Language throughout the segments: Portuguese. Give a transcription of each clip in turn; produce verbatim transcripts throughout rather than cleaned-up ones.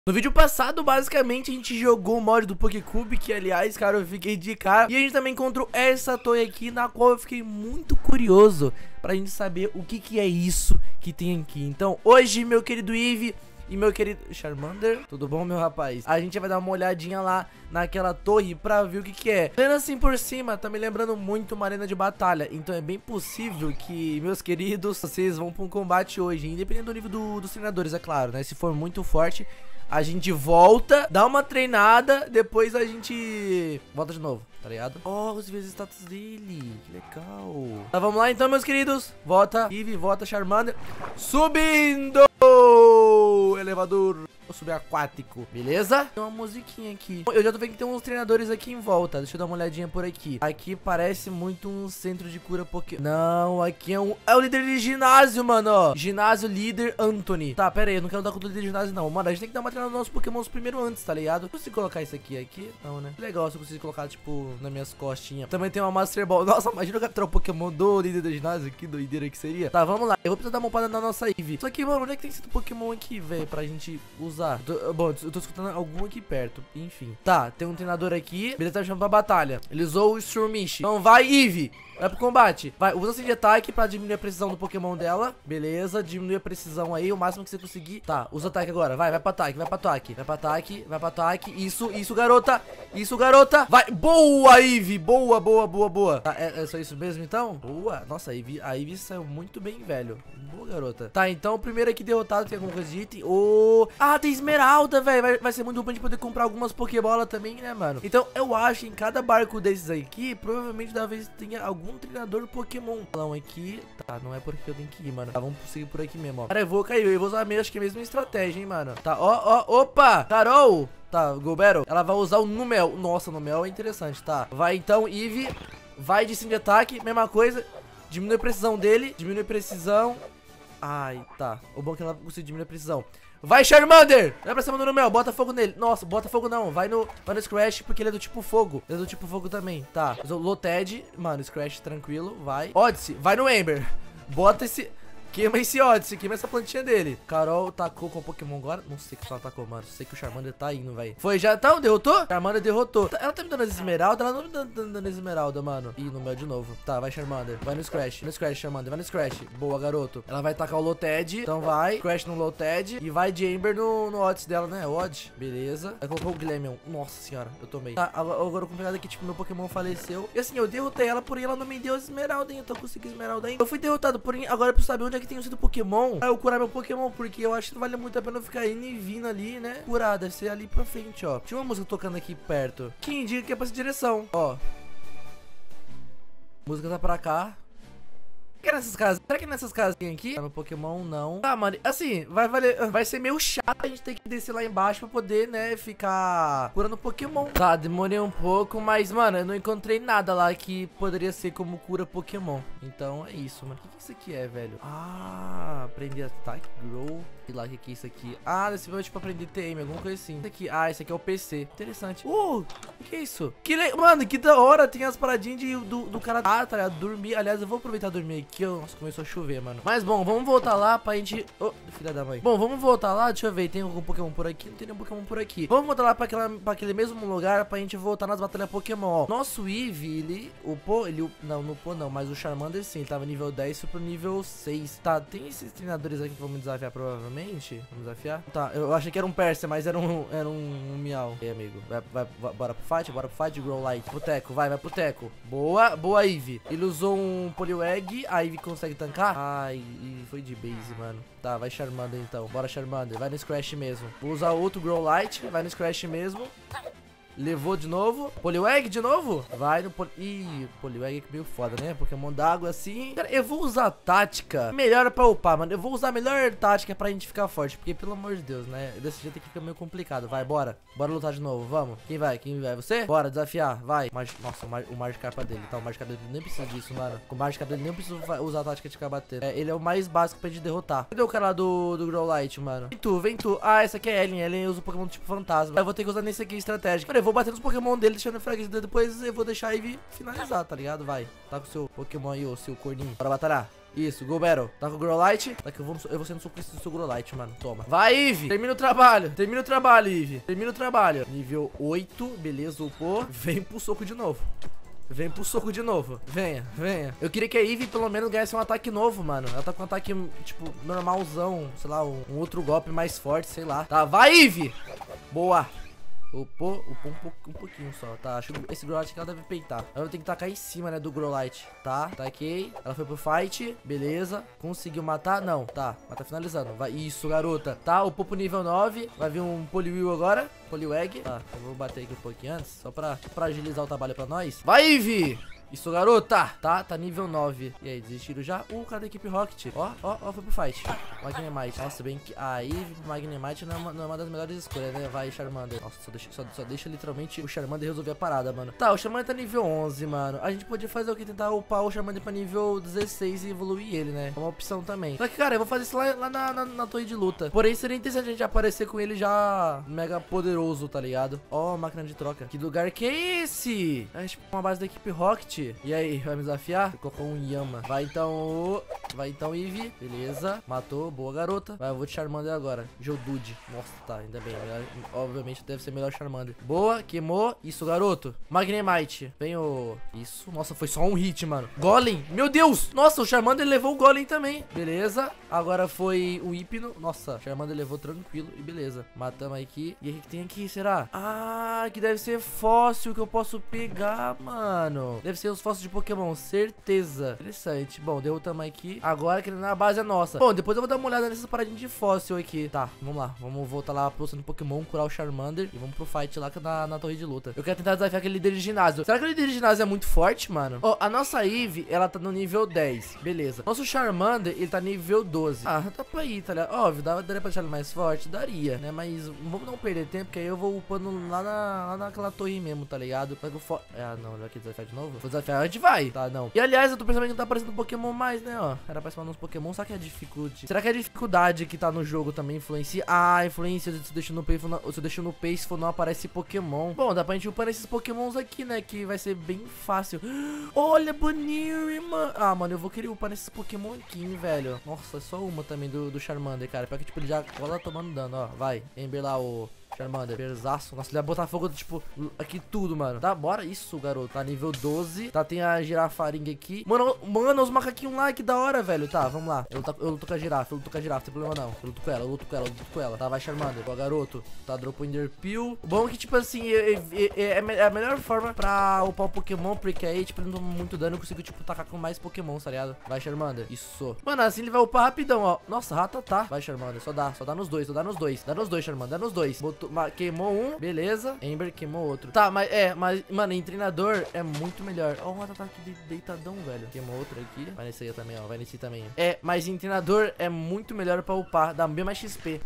No vídeo passado, basicamente, a gente jogou o mod do PokéCube, que, aliás, cara, eu fiquei de cara. E a gente também encontrou essa torre aqui, na qual eu fiquei muito curioso pra gente saber o que que é isso que tem aqui. Então, hoje, meu querido Eve e meu querido Charmander, tudo bom, meu rapaz? A gente vai dar uma olhadinha lá naquela torre pra ver o que que é. Vendo assim por cima, tá me lembrando muito uma arena de batalha. Então é bem possível que, meus queridos, vocês vão pra um combate hoje, independente do nível do, dos treinadores, é claro, né? Se for muito forte, a gente volta, dá uma treinada, depois a gente volta de novo, tá ligado? Ó, oh, os vezes status dele, que legal. Tá, vamos lá então, meus queridos. Volta, Eve, volta, Charmander. Subindo! Elevador subaquático, beleza? Tem uma musiquinha aqui. Eu já tô vendo que tem uns treinadores aqui em volta. Deixa eu dar uma olhadinha por aqui. Aqui parece muito um centro de cura Pokémon. Não, aqui é um... É o líder de ginásio, mano, ó. Ginásio líder Anthony. Tá, pera aí, eu não quero dar conta do líder de ginásio, não. Mano, a gente tem que dar uma treinada nos nossos Pokémons primeiro antes, tá ligado? Eu consigo colocar isso aqui, aqui? Não, né? Legal se eu conseguir colocar, tipo, nas minhas costinhas. Também tem uma Master Ball. Nossa, imagina eu capturar o Pokémon do líder do ginásio. Que doideira que seria. Tá, vamos lá. Eu vou precisar dar uma opada na nossa Eve. Só que, mano, onde é que tem esse Pokémon aqui, velho? Pra gente usar. Tô, bom, eu tô escutando algum aqui perto. Enfim. Tá, tem um treinador aqui. Beleza, tá me chamando pra batalha. Ele usou o Sturmish. Então vai, Eve. Vai pro combate. Vai, usa assim de ataque pra diminuir a precisão do Pokémon dela. Beleza, diminui a precisão aí, o máximo que você conseguir. Tá, usa ataque agora. Vai, vai pra ataque, vai pra ataque. Vai pra ataque, vai pra ataque. Isso, isso, garota. Isso, garota. Vai. Boa, Eve. Boa, boa, boa, boa. Tá, é, é só isso mesmo, então? Boa. Nossa, a Eve, a Eve saiu muito bem, velho. Boa, garota. Tá, então o primeiro aqui derrotado tem alguma coisa de item. Oh. Ah, tem esmeralda, velho. Vai, vai ser muito bom pra gente poder comprar algumas Pokébola também, né, mano? Então, eu acho que em cada barco desses aqui, provavelmente da vez tenha algum treinador Pokémon. Não, aqui, tá, não é porque eu tenho que ir, mano. Tá, vamos seguir por aqui mesmo, ó. Cara, eu vou cair, eu vou usar mesmo, acho que é a mesma estratégia, hein, mano. Tá, ó, ó, opa, Carol. Tá, Golbero, ela vai usar o Numel. Nossa, o Numel é interessante, tá. Vai então, Eve, vai de cima de ataque, mesma coisa. Diminui a precisão dele, diminui a precisão. Ai, tá. O bom é que ela conseguiu diminuir a precisão. Vai, Charmander! Vai pra cima do Numel, bota fogo nele. Nossa, bota fogo não, vai no, vai no Scratch, porque ele é do tipo fogo. Ele é do tipo fogo também, tá. Loted, mano, Scratch tranquilo, vai. Odyssey, vai no Ember. Bota esse... Queima esse Odyssey, queima essa plantinha dele. Carol tacou com o Pokémon agora. Não sei que só atacou, mano. Sei que o Charmander tá indo, velho. Foi, já tá, derrotou? Charmander derrotou. Ela tá me dando as esmeraldas? Ela não me dando, dando as esmeraldas, mano. Ih, no meu de novo. Tá, vai, Charmander. Vai no Scratch. No Scratch, Charmander. Vai no Scratch. Boa, garoto. Ela vai tacar o Loted. Então vai. Scratch no Loted. E vai de Ember no, no Odyssey dela, né? Odd. Beleza. Aí colocou o Glameon. Nossa senhora, eu tomei. Tá, agora o complicado é que, tipo, meu Pokémon faleceu. E assim, eu derrotei ela, porém ela não me deu as esmeraldas, hein? Então eu consegui esmeralda ainda. Eu fui derrotado, porém agora eu preciso saber onde é que tem sido Pokémon. Pra eu curar meu Pokémon, porque eu acho que não vale muito a pena eu ficar indo e vindo ali, né? Curar, deve ser ali pra frente, ó. Tinha uma música tocando aqui perto, que indica que é pra essa direção, ó. A música tá pra cá. Será que é nessas casas? Será que é nessas casinhas aqui? Meu Pokémon, não. Tá, mano, assim, vai valer. Vai ser meio chato a gente ter que descer lá embaixo pra poder, né, ficar curando Pokémon. Tá, demorei um pouco, mas, mano, eu não encontrei nada lá que poderia ser como cura Pokémon. Então é isso, mano. O que, que isso aqui é, velho? Ah, aprender ataque, grow. Sei lá o que, que é isso aqui. Ah, desse vídeo tipo aprender T M, alguma coisa assim. Isso aqui, ah, esse aqui é o P C. Interessante. Uh, o que é isso? Que le... Mano, que da hora. Tem as paradinhas de, do, do cara. Ah, tá ligado? Dormir. Aliás, eu vou aproveitar e dormir aqui. Nossa, começou a chover, mano. Mas bom, vamos voltar lá pra gente. Oh, filha da mãe. Bom, vamos voltar lá. Deixa eu ver. Tem algum Pokémon por aqui? Não tem nenhum Pokémon por aqui. Vamos voltar lá pra, aquela, pra aquele mesmo lugar pra gente voltar nas batalhas Pokémon. Ó. Nosso Eve, ele upou. Ele não, não upou, não. Mas o Charmander sim. Ele tava nível dez, foi pro nível seis. Tá, tem esses treinadores aqui que vão me desafiar provavelmente. Vamos desafiar. Tá, eu achei que era um Persia, mas era um, era um, um Miau. E aí, amigo, vai, vai, vai, bora pro fight, bora pro fight, Growlite. Pro Teco, vai, vai pro Teco. Boa, boa, Eve. Ele usou um Poliwag, a Eve consegue tancar. Ai, e foi de base, mano. Tá, vai Charmander então, bora Charmander. Vai no Scratch mesmo. Vou usar outro Growlite, vai no Scratch mesmo. Levou de novo. Poliwag de novo? Vai no Poli... Ih, Poliwag é meio foda, né? Pokémon d'água assim. Cara, eu vou usar a tática melhor pra upar, mano. Eu vou usar a melhor tática pra gente ficar forte. Porque, pelo amor de Deus, né? Desse jeito aqui fica meio complicado. Vai, bora. Bora lutar de novo, vamos. Quem vai? Quem vai? Você? Bora, desafiar. Vai. Mag... Nossa, o, Mar... o Magikarp dele. Tá, o Magikarp dele nem precisa disso, mano. O Magikarp dele nem precisa usar a tática de ficar batendo. É, ele é o mais básico pra gente derrotar. Cadê o cara lá do, do Growlite, mano? Vem tu, vem tu. Ah, essa aqui é Ellen. Ellen usa o Pokémon tipo fantasma. Eu vou ter que usar nesse aqui estratégico. Cara, eu vou bater nos Pokémon dele, deixando fraqueza. Depois eu vou deixar a Eve finalizar, tá ligado? Vai. Tá com o seu Pokémon aí, o seu corninho. Bora batalhar. Isso, Go Battle. Tá com o Growlite? Tá que eu vou, eu vou ser no soco do seu Growlite, mano. Toma. Vai, Eve. Termina o trabalho. Termina o trabalho, Eve. Termina o trabalho. Nível oito. Beleza, upou. Vem pro soco de novo. Vem pro soco de novo. Venha, venha. Eu queria que a Eve pelo menos ganhasse um ataque novo, mano. Ela tá com um ataque, tipo, normalzão. Sei lá, um, um outro golpe mais forte, sei lá. Tá, vai, Eve. Boa. Upou, upou um, pouco, um pouquinho só, tá? Acho que esse Growlite aqui ela deve peitar. Ela tem que tacar em cima, né, do Growlite. Tá, taquei. Ela foi pro fight, beleza. Conseguiu matar? Não, tá. Mas tá finalizando. Vai, isso, garota. Tá, upou pro nível nove. Vai vir um Poliwhirl agora. Poliwag. Tá, eu vou bater aqui um pouquinho antes. Só pra, pra agilizar o trabalho pra nós. Vai, Eve! Isso, garota! Tá, tá nível nove. E aí, desistiram já? Uh, cara da equipe Rocket. Ó, ó, ó, foi pro fight. Magnemite. Nossa, bem que... Aí, pro Magnemite não é, uma, não é uma das melhores escolhas, né? Vai, Charmander. Nossa, só deixa, só, só deixa literalmente o Charmander resolver a parada, mano. Tá, o Charmander tá nível onze, mano. A gente podia fazer o que? Tentar upar o Charmander pra nível dezesseis e evoluir ele, né? É uma opção também. Só que, cara, eu vou fazer isso lá, lá na, na, na torre de luta. Porém, seria interessante a gente aparecer com ele já mega poderoso, tá ligado? Ó, máquina de troca. Que lugar que é esse? É tipo uma base da equipe Rocket. E aí, vai me desafiar? Colocou um Yama. Vai então, vai então, Eve. Beleza, matou, boa garota. Vai, eu vou te Charmander agora. Geodude. Nossa, tá, ainda bem. Melhor, obviamente deve ser melhor Charmander. Boa, queimou. Isso, garoto. Magnemite. Vem o... Isso, nossa, foi só um hit, mano. Golem, meu Deus. Nossa, o Charmander levou o Golem também. Beleza, agora foi o Hipno. Nossa, o Charmander levou tranquilo e beleza. Matamos aqui. E aí, o que tem aqui, será? Ah, que deve ser fóssil que eu posso pegar, mano. Deve ser os fósseis de Pokémon, certeza. Interessante. Bom, derrotamos aqui. Agora que na base é nossa. Bom, depois eu vou dar uma olhada nessas paradinhas de fóssil aqui. Tá, vamos lá. Vamos voltar lá pro centro Pokémon, curar o Charmander. E vamos pro fight lá na, na torre de luta. Eu quero tentar desafiar aquele líder de ginásio. Será que o líder de ginásio é muito forte, mano? Ó, oh, a nossa Eve, ela tá no nível dez. Beleza. Nosso Charmander, ele tá nível doze. Ah, tá pra ir, tá ligado? Óbvio, daria pra deixar ele mais forte? Daria, né? Mas vamos não perder tempo, porque aí eu vou upando lá, na, lá naquela torre mesmo, tá ligado? Pega o fo... Ah, não, ele vai desafiar de novo? Vou desafiar, a gente vai. Tá, não. E aliás, eu tô pensando que não tá aparecendo Pokémon mais, né, ó. Era pra spawnar uns Pokémon, será que é dificuldade? Será que a dificuldade que tá no jogo também influencia? Ah, influencia se deixa no pace, se eu deixo no pace for não aparece Pokémon. Bom, dá pra gente upar esses Pokémons aqui, né, que vai ser bem fácil. Olha, Boniri, mano. Ah, mano, eu vou querer upar nesses Pokémon aqui, hein, velho. Nossa, é só uma também do, do Charmander, cara. Pior que, tipo, ele já cola tomando dano, ó. Vai, Ember lá, o... Charmander, perzaço. Nossa, ele vai botar fogo, tipo, aqui tudo, mano. Tá, bora. Isso, garoto. Tá nível doze. Tá, tem a girafaringa aqui. Mano, mano, os macaquinhos lá, que da hora, velho. Tá, vamos lá. Eu luto, eu luto com a girafa, eu luto com a girafa, não tem problema não. Eu luto com ela, eu luto com ela, eu luto com ela. Tá, vai, Charmander. Ó, garoto. Tá, dropou Enderpeel. Bom que, tipo assim, é, é, é a melhor forma pra upar o Pokémon, porque aí, tipo, ele não toma muito dano. Eu consigo, tipo, tacar com mais Pokémon, tá ligado? Vai, Charmander. Isso. Mano, assim ele vai upar rapidão, ó. Nossa, Rattata. Vai, Charmander. Só dá, só dá nos dois, só dá nos dois. Dá nos dois, Charmander, dá nos dois. Botou, queimou um. Beleza, Ember queimou outro. Tá, mas é, mas, mano, em treinador é muito melhor. Ó, o Rattata aqui deitadão, velho. Queimou outro aqui. Vai nesse aí também, ó. Vai nesse também. É, mas em treinador é muito melhor pra upar. Dá bem mais X P.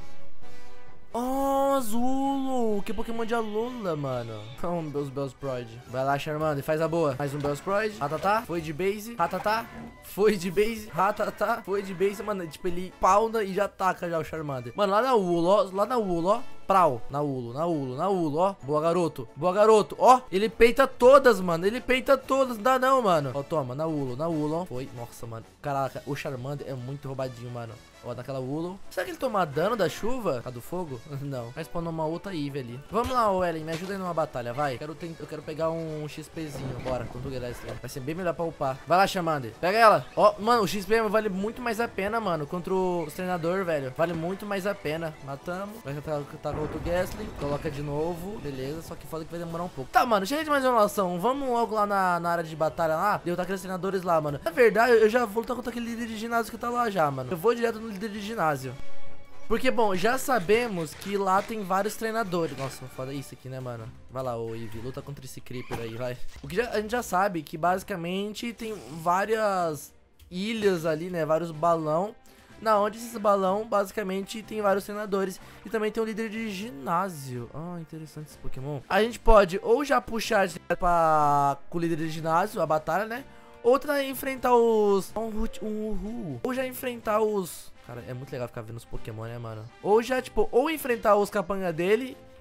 Oh, Azulo. Que Pokémon de Alola, mano. Oh, meus Bellsprout. Vai lá, Charmander, faz a boa. Mais um Bellsprout. Rattata, foi de base. Rattata, foi de base. Rattata, foi de base. Mano, tipo, ele pauna e já ataca já o Charmander. Mano, lá na Ulo, ó. Lá na Ulo, ó. Prau, na Ulo, na Ulo, na Ulo, ó. Boa, garoto. Boa, garoto. Ó, ele peita todas, mano. Ele peita todas. Não dá não, mano. Ó, toma, na Ulo, na Ulo, ó. Foi. Nossa, mano. Caraca, o Charmander é muito roubadinho, mano. Ó, naquela Ulo. Será que ele toma dano da chuva? A do fogo? Não. Vai spawnar uma outra Eve ali. Vamos lá, ô Ellen. Me ajuda aí numa batalha, vai. Eu quero, tent... eu quero pegar um XPzinho. Bora, contra o Gillespie. Vai ser bem melhor pra upar. Vai lá, Charmander. Pega ela. Ó, mano, o X P vale muito mais a pena, mano. Contra os treinadores, velho. Vale muito mais a pena. Matamos. Vai estar com outro Gastly. Coloca de novo. Beleza. Só que foda que vai demorar um pouco. Tá, mano. Chega de mais enrolação. Vamos logo lá na, na área de batalha lá. Derrotar aqueles treinadores lá, mano. Na verdade, eu já vou lutar contra aquele líder de ginásio que tá lá já, mano. Eu vou direto no líder de ginásio. Porque, bom, já sabemos que lá tem vários treinadores. Nossa, foda isso aqui, né, mano? Vai lá, ô Eve, luta contra esse Creeper aí, vai. O que já, a gente já sabe que, basicamente, tem várias ilhas ali, né? Vários balão. Na onde esses balão, basicamente, tem vários treinadores. E também tem um líder de ginásio. Ah, interessante esse Pokémon. A gente pode ou já puxar pra... com o líder de ginásio, a batalha, né? Outra é enfrentar os... Um, um, um, ou já enfrentar os... Cara, é muito legal ficar vendo os Pokémon, né, mano? Ou já, tipo, ou enfrentar os capanga dele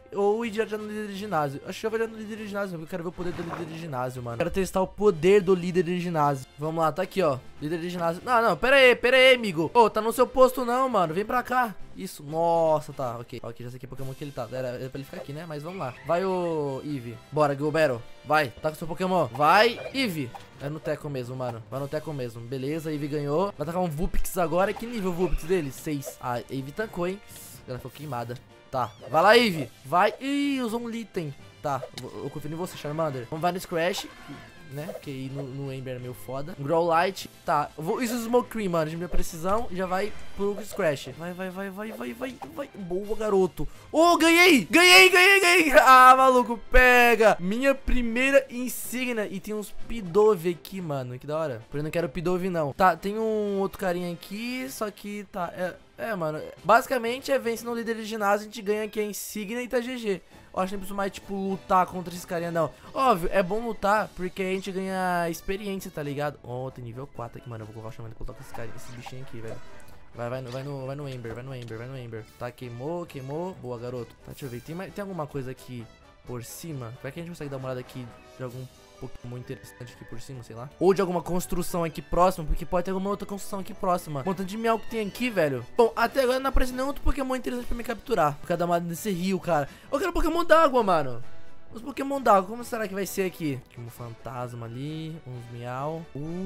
ou ir direto no líder de ginásio. Acho que eu vou direto no líder de ginásio, porque eu quero ver o poder do líder de ginásio, mano. Quero testar o poder do líder de ginásio. Vamos lá, tá aqui, ó. Líder de ginásio. Não, não, pera aí, pera aí, amigo. Ô, oh, tá no seu posto não, mano. Vem pra cá. Isso, nossa, tá, ok. Ok, já sei que Pokémon que ele tá. Era, era pra ele ficar aqui, né? Mas vamos lá. Vai, ô Eevee. Bora, Go Battle. Vai, tá com seu Pokémon. Vai, Eevee. É no Teco mesmo, mano. Vai no Teco mesmo. Beleza, Eevee ganhou. Vai tacar um Vulpix agora. Que nível o Vulpix dele? seis. Ah, Eevee tancou, hein? Ela ficou queimada. Tá, vai lá, Eevee. Vai. Ih, usou um item. Tá, eu, eu confio em você, Charmander. Vamos vai no Scratch, né? Porque aí no, no Ember é meio foda. Growlite. Tá, eu vou, isso é Smoke Cream, mano. De minha precisão. Já vai pro Scratch. Vai, vai, vai, vai, vai, vai, vai. Boa, garoto. Oh, ganhei! Ganhei, ganhei, ganhei! Ah, maluco, pega! Minha primeira insígnia. E tem uns Pidove aqui, mano. Que da hora. Por eu não quero Pidove, não. Tá, tem um outro carinha aqui. Só que tá. É, é mano. Basicamente é vence no líder de ginásio. A gente ganha aqui a insígnia e tá G G. Eu acho que não preciso mais, tipo, lutar contra esse carinha, não. Óbvio, é bom lutar, porque a gente ganha experiência, tá ligado? Ó, oh, tem nível quatro aqui, mano. Eu vou colocar o chamando e colocar esse cara, esse bichinho aqui, velho. Vai, vai no, vai no, vai no Ember, vai no Ember, vai no Ember. Tá, queimou, queimou. Boa, garoto. Tá, deixa eu ver. Tem, mais, tem alguma coisa aqui por cima? Será que a gente consegue dar uma olhada aqui de algum Pokémon interessante aqui por cima, sei lá? Ou de alguma construção aqui próxima, porque pode ter alguma outra construção aqui próxima. Um montão de miau que tem aqui, velho. Bom, até agora não apareceu nenhum outro Pokémon interessante pra me capturar. Por causa da uma nesse rio, cara. Eu quero Pokémon d'água, mano. Os Pokémon d'água, como será que vai ser aqui? Aqui um fantasma ali, uns miau.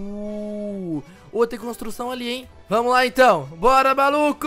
Uh, outra construção ali, hein? Vamos lá, então. Bora, maluco!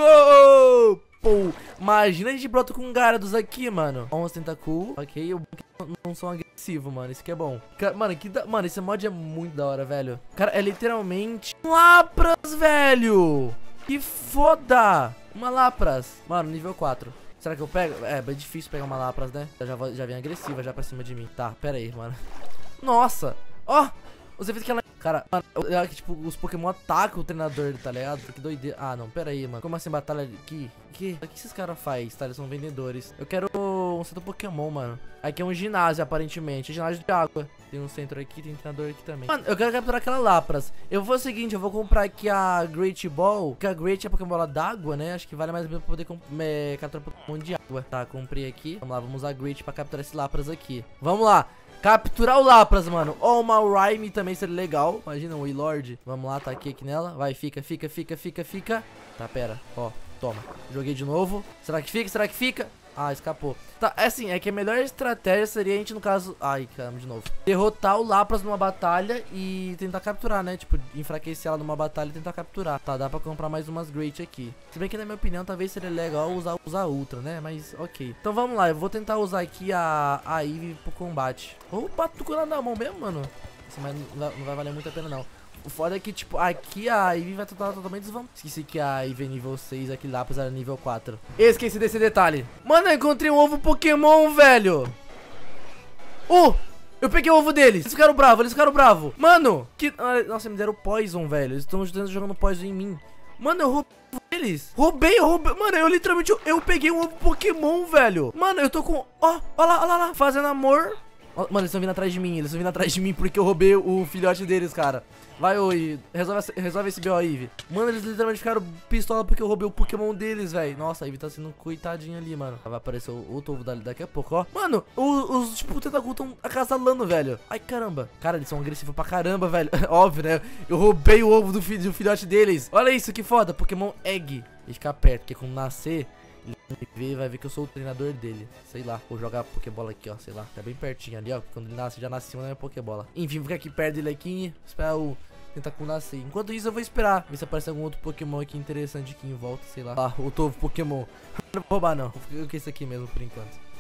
Pô, imagina a gente brota com um Gyarados aqui, mano. onze Tentacool. Ok, eu não sou agressivo, mano. Isso que é bom. Cara, mano, que da... mano, esse mod é muito da hora, velho. Cara, é literalmente Lapras, velho. Que foda. Uma Lapras. Mano, nível quatro. Será que eu pego? É, é difícil pegar uma Lapras, né? Eu já, vou, já vem agressiva já pra cima de mim. Tá, pera aí, mano. Nossa. Ó. Você fez que ela... Cara, mano, eu acho que, tipo, os Pokémon atacam o treinador, tá ligado? Que doideira. Ah, não, pera aí, mano. Como assim, batalha aqui? Que? O que esses caras fazem, tá? Eles são vendedores. Eu quero um centro Pokémon, mano. Aqui é um ginásio, aparentemente. Ginásio de água. Tem um centro aqui, tem um treinador aqui também. Mano, eu quero capturar aquela Lapras. Eu vou fazer o seguinte, eu vou comprar aqui a Great Ball. Que a Great é Pokébola d'água, né? Acho que vale mais ou menos pra poder é, capturar Pokémon de água. Tá, comprei aqui. Vamos lá, vamos usar a Great pra capturar esse Lapras aqui. Vamos lá. Capturar o Lapras, mano. Ó, uma Rhyme também seria legal. Imagina, o Wailord. Vamos lá, tá aqui, aqui nela. Vai, fica, fica, fica, fica, fica. Tá, pera. Ó, toma. Joguei de novo. Será que fica? Será que fica? Ah, escapou. Tá, é assim, é que a melhor estratégia seria a gente, no caso... Ai, caramba, de novo. Derrotar o Lapras numa batalha e tentar capturar, né? Tipo, enfraquecer ela numa batalha e tentar capturar. Tá, dá pra comprar mais umas Great aqui. Se bem que, na minha opinião, talvez seria legal usar, usar Ultra, né? Mas, ok. Então, vamos lá. Eu vou tentar usar aqui a, a Eevee pro combate. Opa, tô com ela na mão mesmo, mano. Isso, mas não vai, não vai valer muito a pena, não. O foda é que, tipo, aqui a Eevee vai estar totalmente desvantagem. Esqueci que a Eevee é nível seis, aqui Lapras era nível quatro. Esqueci desse detalhe. Mano, eu encontrei um ovo Pokémon, velho. Oh, eu peguei o ovo deles. Eles ficaram bravos, eles ficaram bravos. Mano, que... Nossa, me deram Poison, velho. Eles estão jogando Poison em mim. Mano, eu roubei eles. Roubei, eu roubei. Mano, eu literalmente, eu, eu peguei um ovo Pokémon, velho. Mano, eu tô com... Ó, ó lá, ó lá, ó lá. Fazendo amor. Mano, eles estão vindo atrás de mim, eles estão vindo atrás de mim porque eu roubei o filhote deles, cara. Vai, oi, resolve, resolve esse B O, Eevee. Mano, eles literalmente ficaram pistola porque eu roubei o Pokémon deles, velho. Nossa, a Eevee tá sendo coitadinha ali, mano. Vai aparecer o outro ovo daqui a pouco, ó. Mano, os, os tipo, Tentacool estão acasalando, velho. Ai, caramba. Cara, eles são agressivos pra caramba, velho. Óbvio, né? Eu roubei o ovo do, fi, do filhote deles. Olha isso, que foda. Pokémon Egg. E ficar perto, porque quando nascer... Ele vai ver que eu sou o treinador dele. Sei lá, vou jogar a Pokébola aqui, ó. Sei lá, tá bem pertinho ali, ó. Quando ele nasce, já nasce em cima da minha Pokébola. Enfim, vou ficar aqui perto dele aqui. Esperar o Tentacool nascer. Enquanto isso, eu vou esperar ver se aparece algum outro Pokémon aqui interessante aqui em volta. Sei lá. Ah, outro Pokémon. Não vou roubar, não. Vou ficar com esse aqui mesmo por enquanto.